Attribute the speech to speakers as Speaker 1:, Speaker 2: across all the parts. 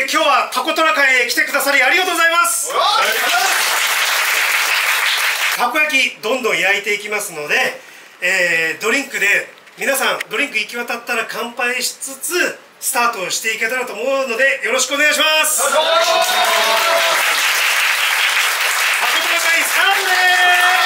Speaker 1: 今日はタコトラ会へ来てくださりありがとうございます。たこ焼きどんどん焼いていきますので、ドリンクで皆さんドリンク行き渡ったら乾杯しつつスタートをしていけたらと思うのでよろしくお願いします。タコトラ会スタートです。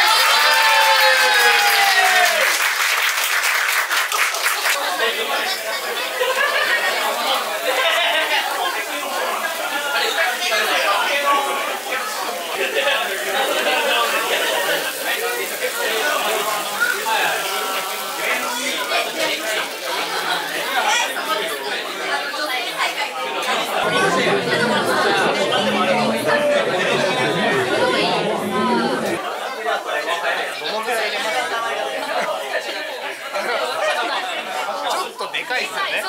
Speaker 2: でかいですよね。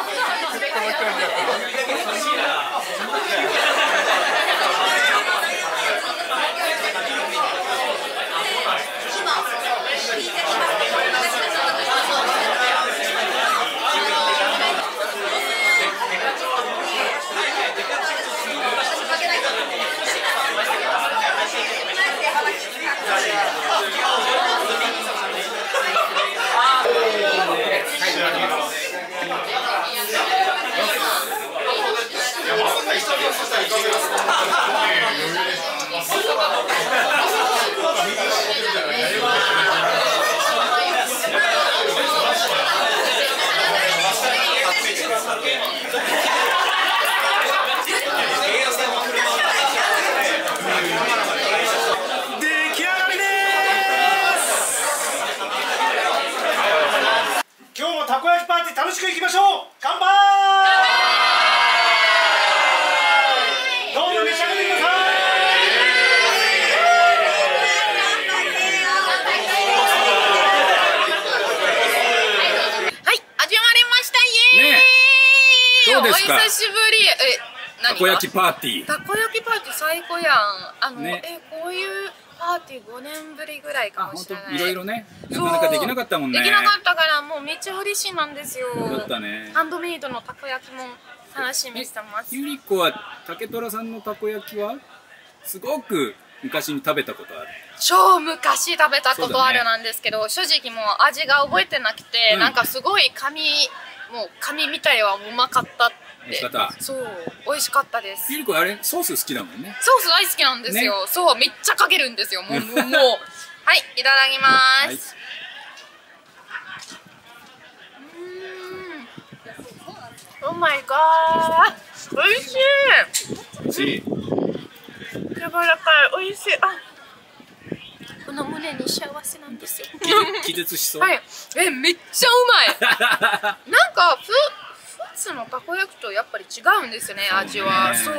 Speaker 2: たこ焼きパーティー楽しくいきましょう。乾杯。どうぞ召し上がってください。
Speaker 3: はい、始まりました。イエーイ。
Speaker 4: どうですか。
Speaker 3: お久しぶり。
Speaker 4: たこ焼きパーティー。
Speaker 3: たこ焼きパーティー最高やん。
Speaker 4: ね、
Speaker 3: こういうパーティー5年ぶりぐらいかもしれない。
Speaker 4: いろいろね、なかなかできなかったもんね。
Speaker 3: できなかったからもうめっちゃ嬉しいなんですよ。
Speaker 4: だったね。
Speaker 3: ハンドメイドのたこ焼きも楽しみにしてます。
Speaker 4: ゆり子は竹虎さんのたこ焼きはすごく昔に食べたことある。
Speaker 3: 超昔食べたことあるなんですけど、正直もう味が覚えてなくて、なんかすごいもう紙みたいはうまかったって。そう美味しかったです。
Speaker 4: ゆり子あれソース好きだもんね。
Speaker 3: ソース大好きなんですよ。そうめっちゃかけるんですよ。もうはいいただきます。オーマイガー、美味しい。
Speaker 4: 美味しい。
Speaker 3: 柔らかい、美味しい。この胸に幸せなんですよ。
Speaker 4: 気絶しそう。
Speaker 3: はい、めっちゃうまい。なんか普通のたこ焼きとやっぱり違うんですよね、味は。そう。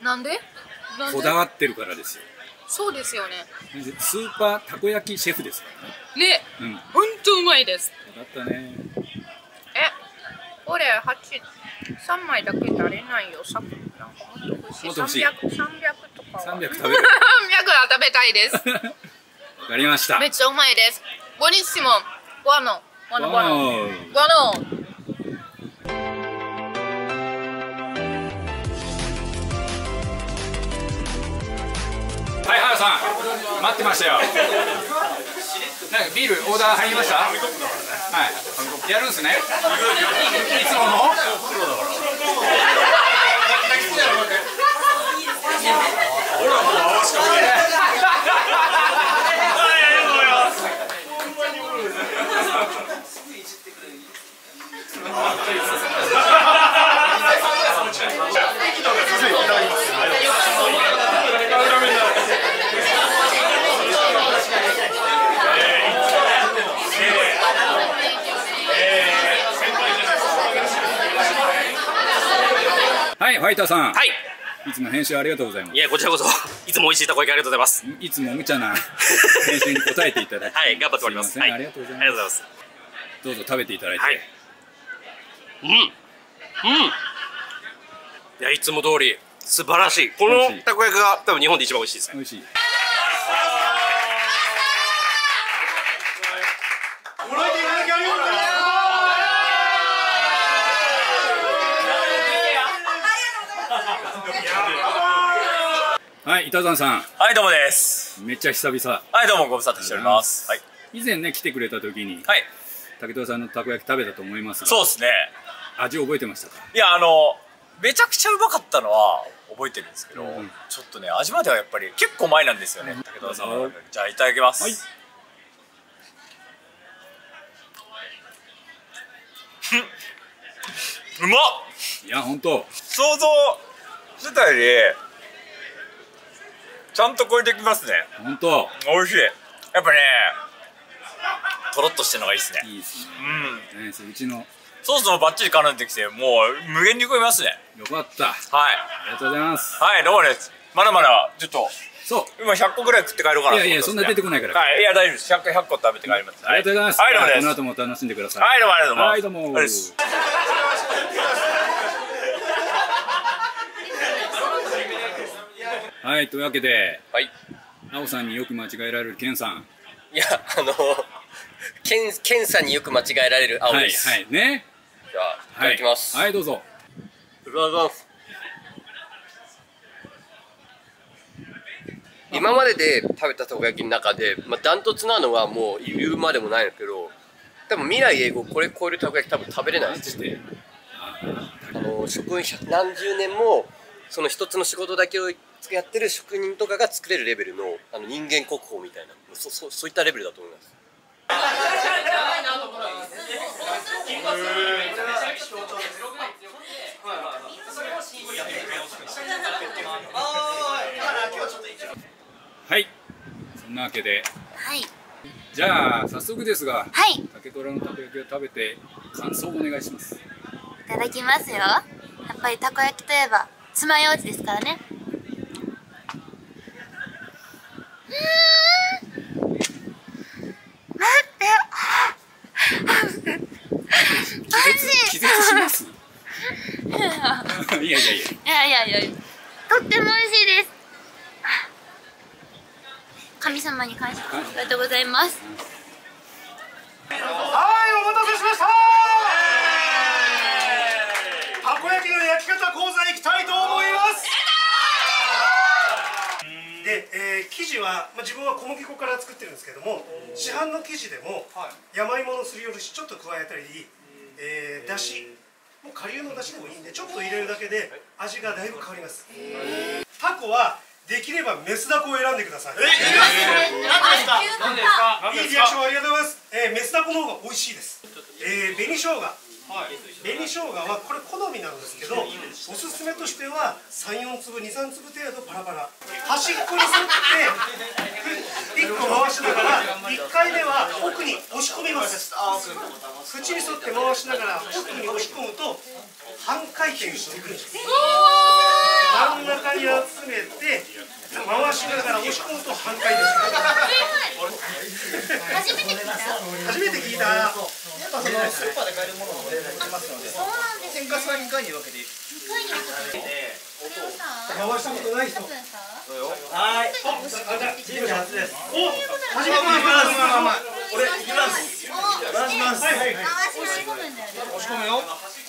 Speaker 3: なんで？
Speaker 4: こだわってるからですよ。
Speaker 3: そうですよね。
Speaker 4: スーパーたこ焼きシェフですからね。
Speaker 3: ね、本当うまいです。
Speaker 4: よかったね。
Speaker 3: これ3枚だけ足りないよ。なんかもっと欲しい。300とかは。300食べる。300は食べたいです。
Speaker 4: わかりました。
Speaker 3: めっちゃうまいです。ボニッシモ、buono。
Speaker 4: はい、原さん、待ってましたよ。なんかビールオーダー入りました？はい。やるんですね。いつもの？はい、ファイターさん。
Speaker 5: はい。
Speaker 4: いつも編集ありがとうございます。
Speaker 5: いや、こちらこそ、いつも美味しいたこ焼きありがとうございます。
Speaker 4: いつも無茶な編集に答えていただいて。
Speaker 5: はい、頑張っております。
Speaker 4: ありがとうございます。どうぞ食べていただいて。
Speaker 5: いや、いつも通り素晴らしい。このたこ焼きが多分日本で一番美味しいですね。
Speaker 4: 美味しい。 はい、板山さん。
Speaker 6: はい、どうもです。
Speaker 4: めっちゃ久々。
Speaker 6: はい、どうもご無沙汰しております。はい。
Speaker 4: 以前ね、来てくれた時に。
Speaker 6: はい。
Speaker 4: 武藤さんのたこ焼き食べたと思いますが。
Speaker 6: そうですね。
Speaker 4: 味覚えてましたか。
Speaker 6: いや、めちゃくちゃうまかったのは覚えてるんですけど、ちょっとね、味まではやっぱり結構前なんですよね。武藤さん。じゃあ、いただきます。はい。うまっ。
Speaker 4: いや、本当。
Speaker 6: 想像してたよりちゃんと超えてきますね。
Speaker 4: 本当。
Speaker 6: 美味しい。やっぱね、とろっとしてるのがいいですね。
Speaker 4: いいですね。
Speaker 6: うん。
Speaker 4: うちの
Speaker 6: ソースもバッチリ絡んできて、もう無限に超えますね。
Speaker 4: よかった。はい。ありがとうございます。
Speaker 6: はい、どうもです。まだまだちょっと。
Speaker 4: そう。
Speaker 6: 今100個ぐらい食って帰ろうかな。
Speaker 4: いやいや、そんな出てこないから。
Speaker 6: はい、いや大丈夫です。100個食べて帰ります。
Speaker 4: ありがとうございます。
Speaker 6: はい、どうもです。
Speaker 4: この後も楽しんでください。
Speaker 6: はい、どうもありがとうございます。
Speaker 4: はい、どうも。はい、というわけで、
Speaker 5: はい、
Speaker 4: 青さんによく間違えられるケンさん。
Speaker 5: いや、ケンさんによく間違えられる青です。
Speaker 4: はい、はい、ね。
Speaker 5: じゃあ、いただきます。
Speaker 4: はい、どうぞ。
Speaker 5: 今までで食べたたこ焼きの中で、ダントツなのはもう言うまでもないんだけど、多分未来永劫これ超えるたこ焼き多分食べれないです。職人何十年もその一つの仕事だけをやってる職人とかが作れるレベルの人間国宝みたいな、そういったレベルだと思います。
Speaker 4: はい、そんなわけで、
Speaker 7: はい、
Speaker 4: じゃあ早速ですが、
Speaker 7: はい、
Speaker 4: 竹虎のたこ焼きを食べて感想をお願いします。
Speaker 7: いただきますよ。やっぱりたこ焼きといえば爪楊枝ですからね。
Speaker 4: 気絶します。いやいやいや。
Speaker 7: とっても美味しいです。神様に感謝ありがとうございます。
Speaker 1: はい、お待たせしました。たこ焼きの焼き方講座いきたいと思います。で、生地は、自分は小麦粉から作ってるんですけども、市販の生地でも山芋のすりおろしちょっと加えたり、だしもう顆粒のだしでもいいんでちょっと入れるだけで味がだいぶ変わります。タコはできればメスダコを選んでください。いいリアクションありがとうございます。メスダコの方が美味しいです。紅生姜はこれ好みなんですけど、おすすめとしては3、4粒、2、3粒程度パラパラ端っこに沿って1個回しながら、1回目は奥に押し込みます。縁に沿って回しながら奥に押し込むと半回転してくるんです。真ん中に集めて回しながら押し込むと半回転してくる。初めて聞いた。やっぱそのスーパーで買えるものも出ますので、天かすは2回に分けて。回したことない人。はい。チーム初です。お、初めてです。俺行きます。お願いします。はいはいはい。押し込むよ。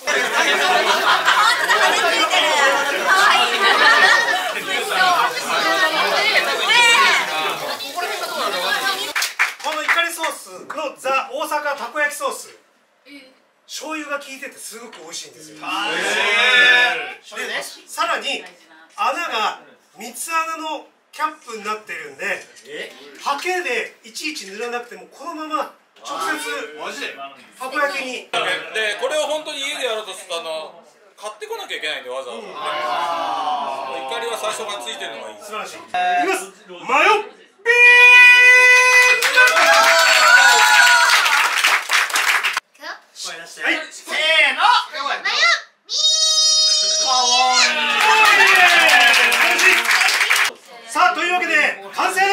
Speaker 1: このイカリソースのザ大阪たこ焼きソース、醤油が効いててすごく美味しいんですよ。でさらに穴が三つ穴のキャップになってるんで、ハケでいちいち塗らなくてもこのまま直接たこ焼きに。
Speaker 8: でこれを本当に家でやろうとすると買ってこなきゃいけないんで、わざわざ。怒りは最初からついてるのがいい。
Speaker 1: 素晴らしい。いきます。マヨピー。はい。せーの。マヨピー。かわいい。さあというわけで完成です。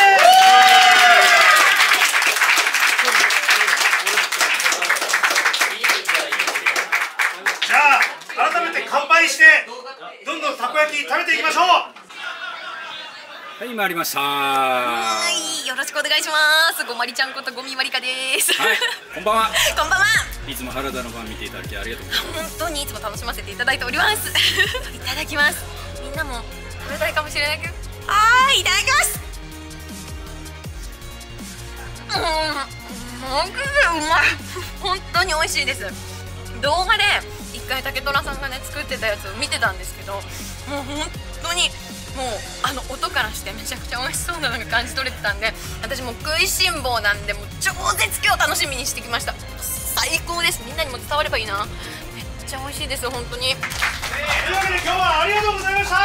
Speaker 1: じゃあ改めて乾杯してどんどんたこ焼き食べていきましょう。
Speaker 4: はい、回りました。
Speaker 9: はい、よろしくお願いします。ごまりちゃんことごみまりかです。
Speaker 4: はい、こんばんは。
Speaker 9: こんばんは。
Speaker 4: いつも原田の番見ていただきありがとうございます。
Speaker 9: 本当にいつも楽しませていただいております。いただきます。みんなも食べたいかもしれないけど、 いただきます。マジでうまい。本当に美味しいです。動画で一回竹虎さんがね作ってたやつを見てたんですけど、もう本当にもう音からしてめちゃくちゃ美味しそうなのが感じ取れてたんで、私も食いしん坊なんでもう超絶今日楽しみにしてきました。最高です。みんなにも伝わればいいな。めっちゃ美味しいです本当に。
Speaker 2: というわけで今日はありがとうございました。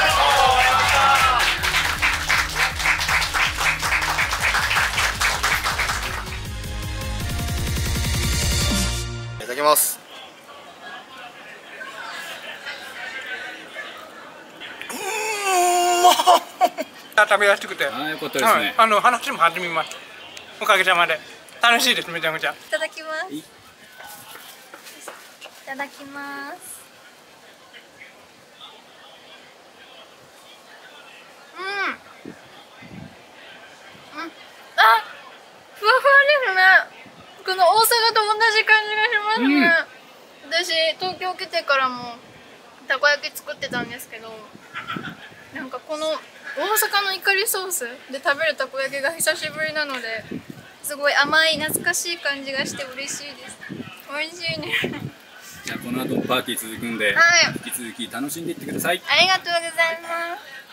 Speaker 10: いただきます。
Speaker 2: 食べやすくて、
Speaker 4: よかったですね。
Speaker 2: 話も弾みました。おかげさまで楽しいです。めちゃくちゃ。
Speaker 7: いただきます。いただきます。あ、ふわふわですね。この大阪と同じ感じがしますね。私東京来てからもたこ焼き作ってたんですけど、なんかこの大阪のイカリソースで食べるたこ焼きが久しぶりなので、すごい甘い懐かしい感じがして嬉しいです。美味しいね。
Speaker 4: じゃあこの後もパーティー続くんで、
Speaker 7: はい、
Speaker 4: 引き続き楽しんでいってください。
Speaker 7: ありがとうございます。